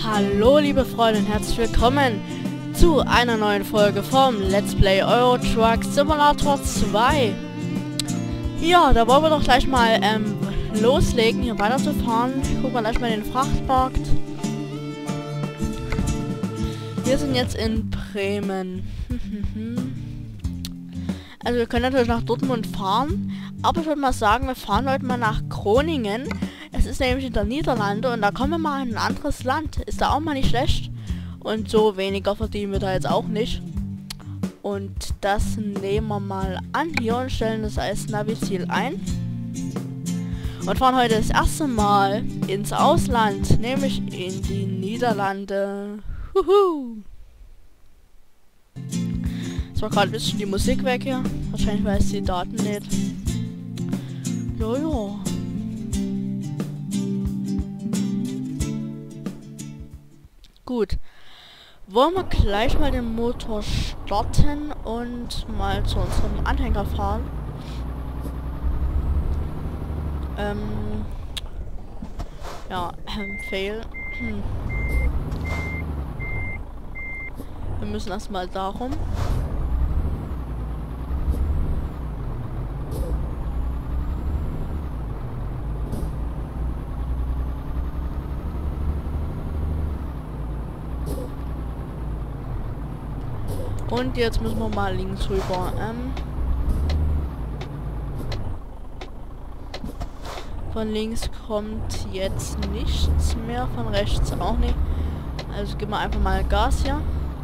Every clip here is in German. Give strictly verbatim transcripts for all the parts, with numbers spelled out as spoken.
Hallo liebe Freunde und herzlich willkommen zu einer neuen Folge vom Let's Play Euro Truck Simulator zwei. Ja, da wollen wir doch gleich mal ähm, loslegen, hier weiterzufahren. Gucken wir gleich mal in den Frachtmarkt. Wir sind jetzt in Bremen. Also wir können natürlich nach Dortmund fahren, aber ich würde mal sagen, wir fahren heute mal nach Groningen. Es ist nämlich in der Niederlande und da kommen wir mal in ein anderes Land. Ist da auch mal nicht schlecht. Und so weniger verdienen wir da jetzt auch nicht. Und das nehmen wir mal an hier und stellen das als Navi-Ziel ein. Und fahren heute das erste Mal ins Ausland, nämlich in die Niederlande. Huhu. Es war gerade ein bisschen die Musik weg hier. Wahrscheinlich, weil es die Daten lädt. Jojo. Gut. Wollen wir gleich mal den Motor starten und mal zu unserem Anhänger fahren. Ähm. Ja, ähm, fail. Hm. Wir müssen erstmal darum. Und jetzt müssen wir mal links rüber. Ähm von links kommt jetzt nichts mehr, von rechts auch nicht. Also geben wir einfach mal Gas hier.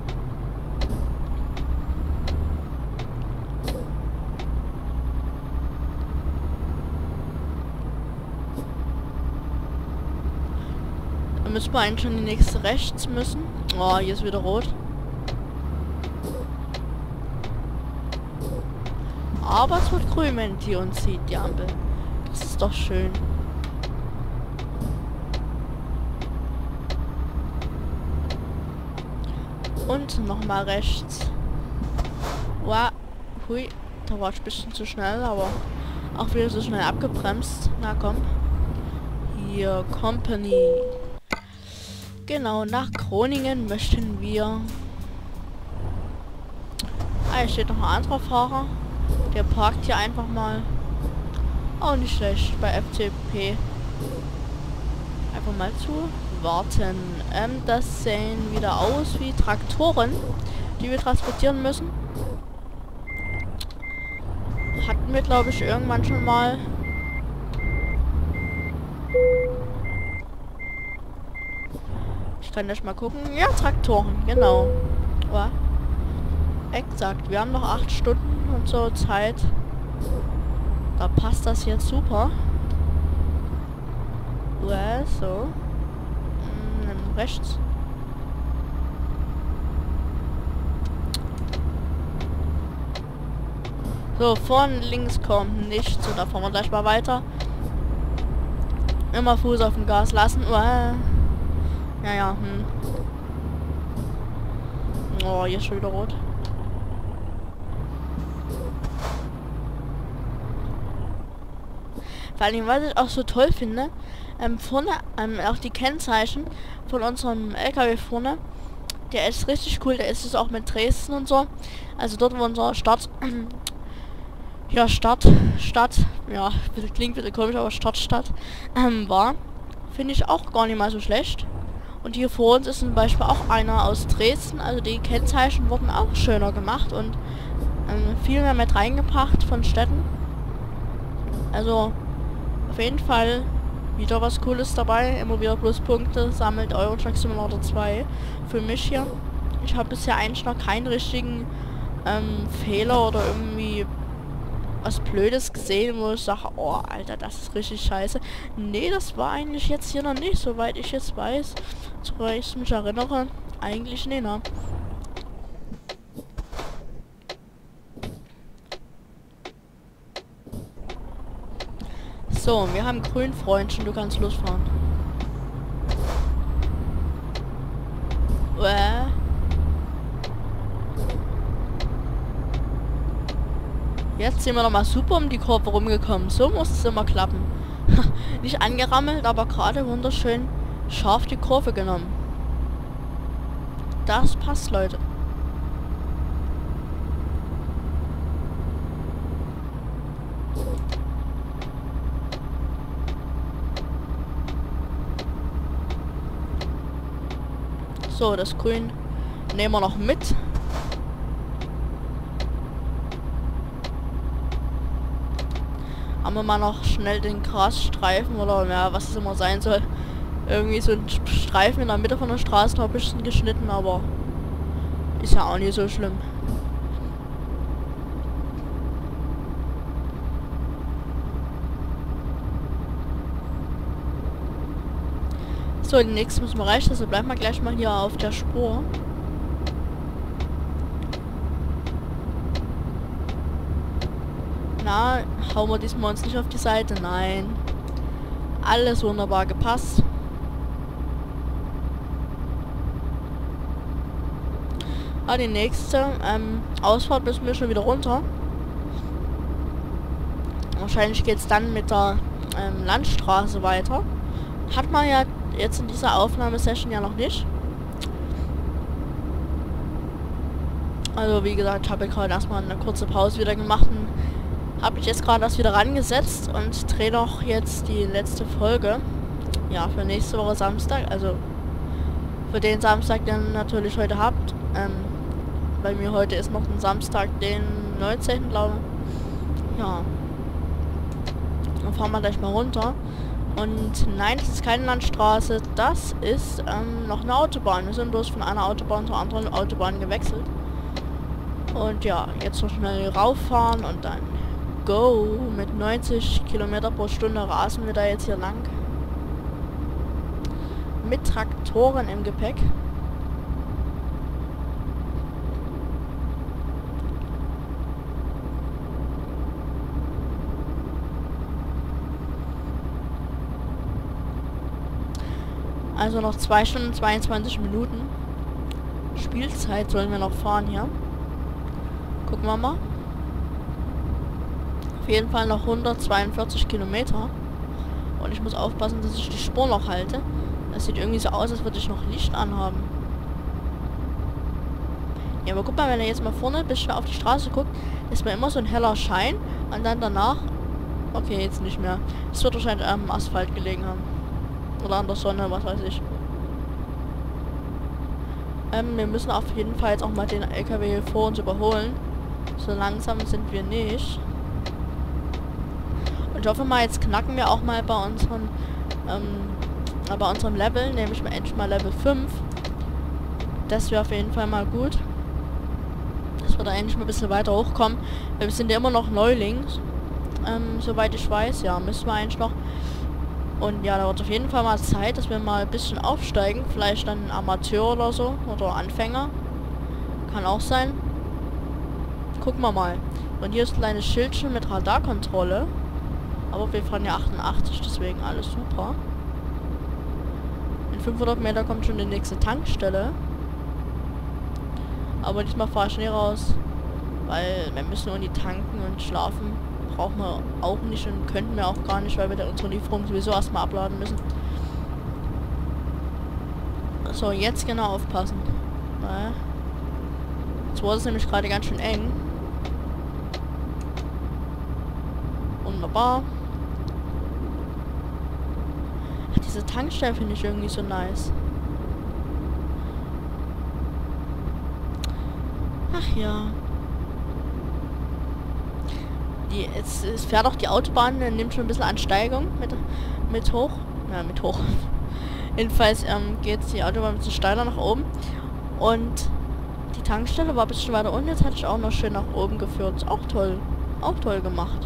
Dann müssen wir eigentlich schon die nächste rechts müssen. Oh, hier ist wieder rot. Aber es wird grün, wenn die uns sieht, die Ampel. Das ist doch schön. Und nochmal rechts. Wow. Hui. Da war ich ein bisschen zu schnell, aber auch wieder so schnell abgebremst. Na komm. Hier, Company. Genau, nach Groningen möchten wir. Ah, hier steht noch ein anderer Fahrer. Der parkt hier einfach mal. Auch nicht schlecht bei F C P. Einfach mal zu warten. Ähm, das sehen wieder aus wie Traktoren, die wir transportieren müssen. Hatten wir, glaube ich, irgendwann schon mal. Ich kann nicht mal gucken. Ja, Traktoren, genau. Ja. Exakt. Wir haben noch acht Stunden und so Zeit. Da passt das jetzt super. Ja, so. Hm, rechts. So, von links kommt nichts. So, da fahren wir gleich mal weiter. Immer Fuß auf dem Gas lassen. Uah. Ja, ja. Hm. Oh, hier ist schon wieder rot. Vor allem, was ich auch so toll finde, ähm, vorne, ähm, auch die Kennzeichen von unserem L K W vorne, der ist richtig cool, der ist es auch mit Dresden und so. Also dort, wo unser Start, ja, Start, Stadt, ja, klingt wieder komisch, aber Stadtstadt, ähm, war, finde ich auch gar nicht mal so schlecht. Und hier vor uns ist zum Beispiel auch einer aus Dresden, also die Kennzeichen wurden auch schöner gemacht und ähm, viel mehr mit reingebracht von Städten. Also, auf jeden Fall wieder was Cooles dabei. Immer wieder Pluspunkte. Sammelt Euro Truck Simulator zwei. Für mich hier. Ich habe bisher eigentlich noch keinen richtigen ähm, Fehler oder irgendwie was Blödes gesehen, wo ich sage, oh Alter, das ist richtig scheiße. Nee, das war eigentlich jetzt hier noch nicht, soweit ich jetzt weiß. Soweit ich mich erinnere. Eigentlich nicht, ne? So, wir haben grün, Freundchen, du kannst losfahren. Äh. Jetzt sind wir noch mal super um die Kurve rumgekommen. So muss es immer klappen. Nicht angerammelt, aber gerade wunderschön scharf die Kurve genommen. Das passt, Leute. So, das Grün nehmen wir noch mit. Haben wir mal noch schnell den Grasstreifen oder ja, was es immer sein soll. Irgendwie so ein Streifen in der Mitte von der Straße noch ein bisschen geschnitten, aber ist ja auch nicht so schlimm. So, die nächste müssen wir erreichen, also bleiben wir gleich mal hier auf der Spur. Na, hauen wir diesmal uns nicht auf die Seite? Nein. Alles wunderbar gepasst. Ah, die nächste ähm, Ausfahrt müssen wir schon wieder runter. Wahrscheinlich geht es dann mit der ähm, Landstraße weiter. Hat man ja jetzt in dieser Aufnahmesession ja noch nicht. Also wie gesagt, habe ich gerade erstmal eine kurze Pause wieder gemacht und habe ich jetzt gerade das wieder rangesetzt und drehe noch jetzt die letzte Folge. Ja, für nächste Woche Samstag, also für den Samstag, den ihr natürlich heute habt. Ähm, bei mir heute ist noch ein Samstag, den neunzehnten glaube ich. Ja. Dann fahren wir gleich mal runter. Und nein, das ist keine Landstraße, das ist ähm, noch eine Autobahn. Wir sind bloß von einer Autobahn zur anderen Autobahn gewechselt. Und ja, jetzt so schnell rauffahren und dann go. Mit neunzig Kilometer pro Stunde rasen wir da jetzt hier lang. Mit Traktoren im Gepäck. Also noch zwei Stunden zweiundzwanzig Minuten. Spielzeit sollen wir noch fahren hier. Gucken wir mal. Auf jeden Fall noch hundertzweiundvierzig Kilometer. Und ich muss aufpassen, dass ich die Spur noch halte. Das sieht irgendwie so aus, als würde ich noch Licht anhaben. Ja, aber guck mal, wenn er jetzt mal vorne ein bisschen auf die Straße guckt, ist mir immer so ein heller Schein. Und dann danach... Okay, jetzt nicht mehr. Es wird wahrscheinlich am Asphalt gelegen haben. Oder an der Sonne, was weiß ich. Ähm, wir müssen auf jeden Fall jetzt auch mal den L K W vor uns überholen. So langsam sind wir nicht. Und ich hoffe mal, jetzt knacken wir auch mal bei unseren, ähm, bei unserem Level, nämlich mal endlich mal Level fünf. Das wäre auf jeden Fall mal gut. Dass wir da endlich mal ein bisschen weiter hochkommen. Wir sind ja immer noch Neulings. Ähm, soweit ich weiß, ja, müssen wir eigentlich noch. Und ja, da wird auf jeden Fall mal Zeit, dass wir mal ein bisschen aufsteigen. Vielleicht dann Amateur oder so. Oder Anfänger. Kann auch sein. Gucken wir mal. Und hier ist ein kleines Schildchen mit Radarkontrolle. Aber wir fahren ja achtundachtzig, deswegen alles super. In fünfhundert Meter kommt schon die nächste Tankstelle. Aber diesmal fahre ich schnell raus. Weil wir müssen nur in die tanken und schlafen. Brauchen wir auch nicht und könnten wir auch gar nicht, weil wir da unsere Lieferung sowieso erstmal abladen müssen. So, jetzt genau aufpassen. Naja. Jetzt wurde es nämlich gerade ganz schön eng. Wunderbar. Ach, diese Tankstelle finde ich irgendwie so nice. Ach ja. Die, es, es fährt auch die Autobahn, nimmt schon ein bisschen Ansteigung mit, mit hoch. Ja, mit hoch. Jedenfalls ähm, geht die Autobahn ein bisschen steiler nach oben. Und die Tankstelle war ein bisschen weiter unten. Jetzt hatte ich auch noch schön nach oben geführt. Ist auch toll. Auch toll gemacht.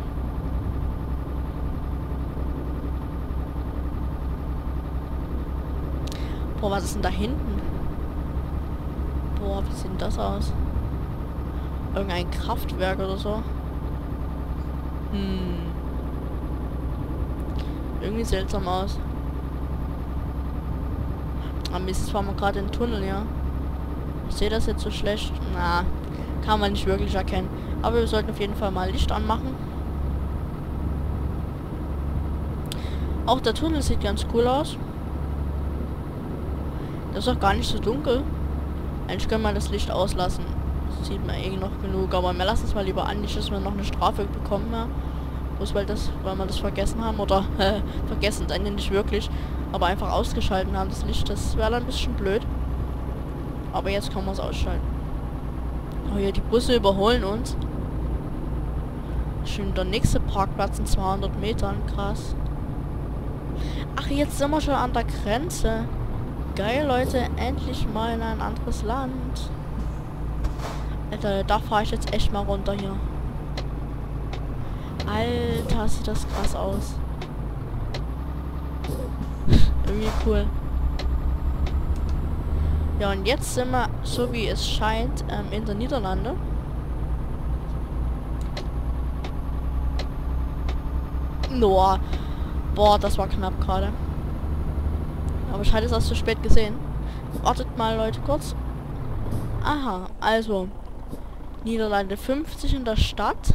Boah, was ist denn da hinten? Boah, wie sieht denn das aus? Irgendein Kraftwerk oder so. Hm. Irgendwie seltsam aus. Am Mist, fahren wir gerade in den Tunnel, ja. Ich sehe das jetzt so schlecht. Na, kann man nicht wirklich erkennen. Aber wir sollten auf jeden Fall mal Licht anmachen. Auch der Tunnel sieht ganz cool aus. Das ist auch gar nicht so dunkel. Eigentlich können wir das Licht auslassen. Das sieht man eh noch genug. Aber wir lassen es mal lieber an, nicht, dass wir noch eine Strafe bekommen. Ja. Bloß weil, das, weil wir das vergessen haben. Oder äh, vergessen, dann nicht wirklich. Aber einfach ausgeschalten haben, das Licht. Das wäre dann ein bisschen blöd. Aber jetzt können wir es ausschalten. Oh ja, die Busse überholen uns. Schon der nächste Parkplatz in zweihundert Metern. Krass. Ach, jetzt sind wir schon an der Grenze. Geil, Leute. Endlich mal in ein anderes Land. Alter, da fahre ich jetzt echt mal runter hier. Alter, sieht das krass aus. Irgendwie cool. Ja, und jetzt sind wir, so wie es scheint, ähm, in der Niederlande. Noah. Boah, das war knapp gerade. Aber ich hatte es erst zu spät gesehen. Wartet mal, Leute, kurz. Aha, also. Niederlande fünfzig in der Stadt.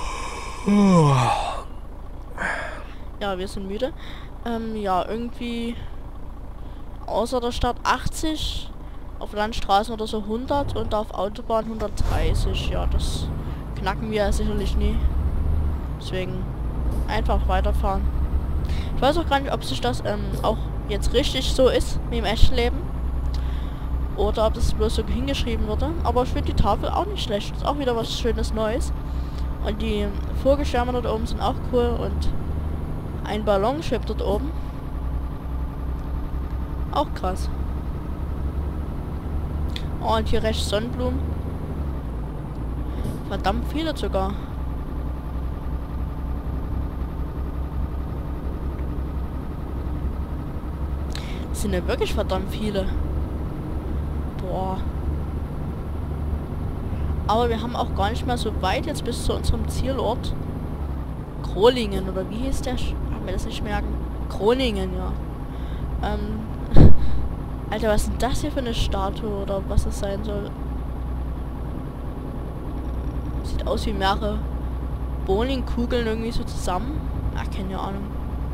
Ja, wir sind müde. Ähm, ja, irgendwie außer der Stadt achtzig. Auf Landstraßen oder so hundert und auf Autobahn hundertdreißig. Ja, das knacken wir sicherlich nie. Deswegen einfach weiterfahren. Ich weiß auch gar nicht, ob sich das ähm, auch jetzt richtig so ist, wie im echten Leben. Oder ob das bloß so hingeschrieben wurde. Aber ich finde die Tafel auch nicht schlecht. Ist auch wieder was Schönes Neues. Und die Vogelschwärme dort oben sind auch cool. Und ein Ballonschiff dort oben. Auch krass. Oh, und hier rechts Sonnenblumen. Verdammt viele sogar. Das sind ja wirklich verdammt viele. Boah. Aber wir haben auch gar nicht mehr so weit jetzt bis zu unserem Zielort. Krolingen, oder wie hieß der? Haben wir das nicht merken? Groningen, ja. Ähm... Alter, was ist denn das hier für eine Statue oder was es sein soll? Sieht aus wie mehrere Bowlingkugeln irgendwie so zusammen. Ach, keine Ahnung.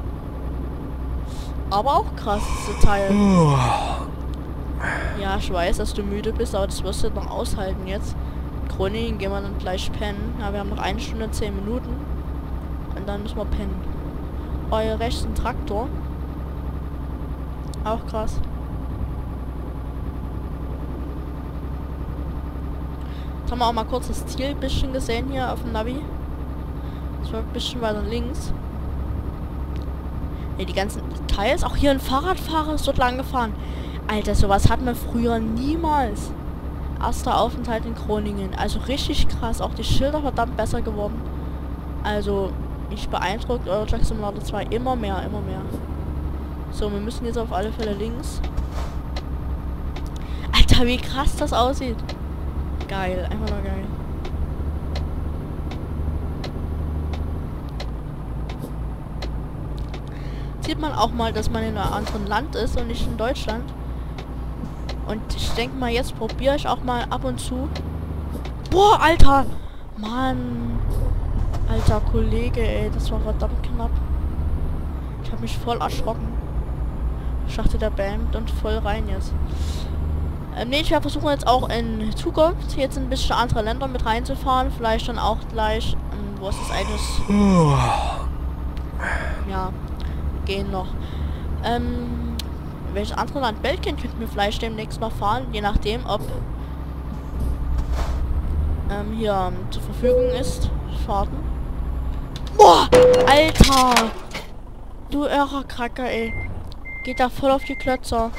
Aber auch krass, diese Teil. Ja, ich weiß, dass du müde bist, aber das wirst du noch aushalten jetzt. Groningen gehen wir dann gleich pennen. Ja, wir haben noch eine Stunde, zehn Minuten. Und dann müssen wir pennen. Oh, hier rechts ein Traktor. Auch krass. Jetzt haben wir auch mal kurz das Ziel ein bisschen gesehen hier auf dem Navi. Das war ein bisschen weiter links. Ne, die ganzen Details. Auch hier ein Fahrradfahrer ist dort lang gefahren. Alter, sowas hatten wir früher niemals. Erster Aufenthalt in Groningen. Also richtig krass. Auch die Schilder verdammt besser geworden. Also, mich beeindruckt Eurotruck Simulator zwei immer mehr, immer mehr. So, wir müssen jetzt auf alle Fälle links. Alter, wie krass das aussieht. Geil, einfach nur geil. Sieht man auch mal, dass man in einem anderen Land ist und nicht in Deutschland. Und ich denke mal, jetzt probiere ich auch mal ab und zu. Boah, Alter! Mann! Alter Kollege, ey, das war verdammt knapp. Ich habe mich voll erschrocken. Ich dachte, der bämt und voll rein jetzt. Ähm, nee, ich werde versuchen jetzt auch in Zukunft jetzt ein bisschen andere Länder mit reinzufahren. Vielleicht dann auch gleich, ähm, wo ist das eigentlich? Ja, gehen noch. Ähm, welches andere Land? Belgien könnten wir vielleicht demnächst mal fahren, je nachdem, ob ähm, hier ähm, zur Verfügung ist. Fahrten. Boah! Alter! Du irrer Kracker, ey. Geht da voll auf die Klötzer.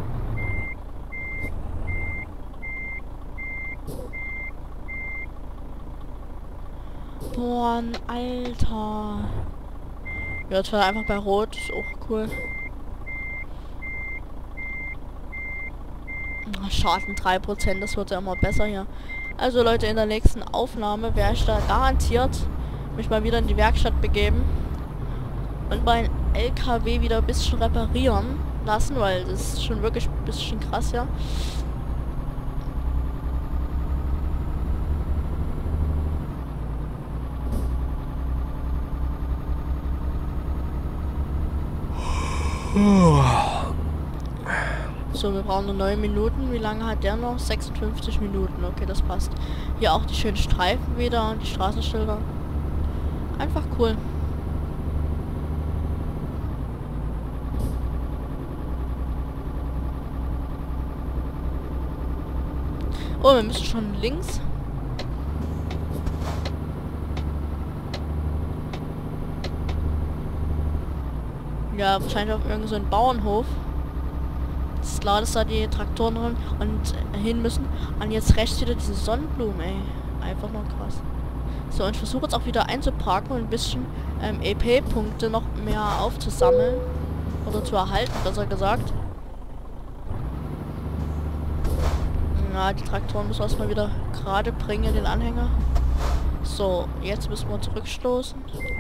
Boah, Alter. Ja, jetzt war einfach bei Rot. Ist auch cool. Ach, Schaden drei Prozent. Das wird ja immer besser hier. Also Leute, in der nächsten Aufnahme werde ich da garantiert mich mal wieder in die Werkstatt begeben. Und meinen L K W wieder ein bisschen reparieren lassen, weil das ist schon wirklich ein bisschen krass, ja. So, wir brauchen nur neun Minuten. Wie lange hat der noch? sechsundfünfzig Minuten. Okay, das passt. Hier auch die schönen Streifen wieder und die Straßenschilder. Einfach cool. Oh, wir müssen schon links. Ja, wahrscheinlich auf irgendeinen so einen Bauernhof. Das ist klar, dass da die Traktoren drin und äh, hin müssen. Und jetzt rechts wieder diese Sonnenblumen, ey. Einfach nur krass. So, und ich versuche jetzt auch wieder einzuparken und ein bisschen ähm, E P-Punkte noch mehr aufzusammeln. Oder zu erhalten, besser gesagt. Na, die Traktoren müssen wir erstmal wieder gerade bringen, den Anhänger. So, jetzt müssen wir zurückstoßen.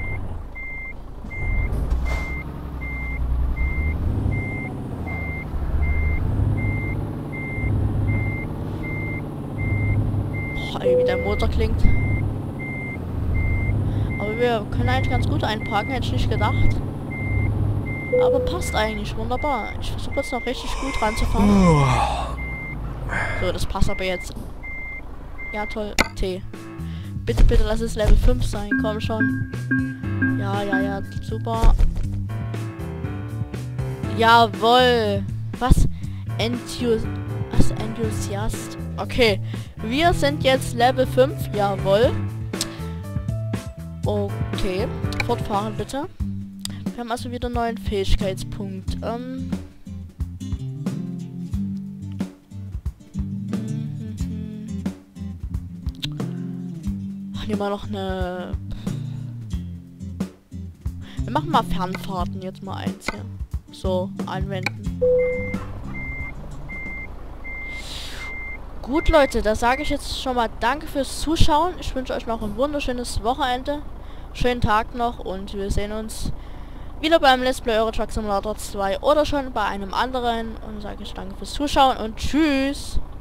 Boah, ey, wie der Motor klingt. Aber wir können eigentlich ganz gut einparken, hätte ich nicht gedacht. Aber passt eigentlich, wunderbar. Ich versuche jetzt noch richtig gut ranzufahren. So, das passt aber jetzt. Ja, toll. T. Bitte, bitte, lass es Level fünf sein. Komm schon. Ja, ja, ja. Super. Jawohl. Was? Enthusi Was? Enthusiast. Okay. Wir sind jetzt Level fünf. Jawohl. Okay. Fortfahren, bitte. Wir haben also wieder einen neuen Fähigkeitspunkt. Ähm... Hier mal noch eine... Wir machen mal Fernfahrten jetzt mal eins hier. So, anwenden. Gut, Leute, da sage ich jetzt schon mal danke fürs Zuschauen. Ich wünsche euch noch ein wunderschönes Wochenende. Schönen Tag noch und wir sehen uns wieder beim Let's Play Euro Truck Simulator zwei oder schon bei einem anderen. Und sage ich danke fürs Zuschauen und tschüss.